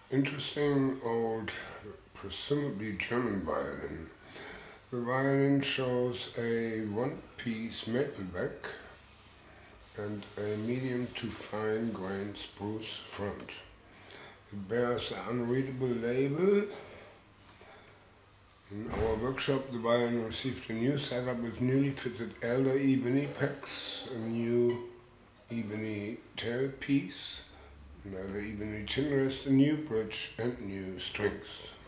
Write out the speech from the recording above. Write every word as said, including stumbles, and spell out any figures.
Interesting old, presumably German violin. The violin shows a one-piece maple back and a medium to fine grained spruce front. It bears an unreadable label. In our workshop, the violin received a new setup with newly fitted elder ebony pegs, a new ebony tailpiece, another ebony chin rest, a new bridge and new strings.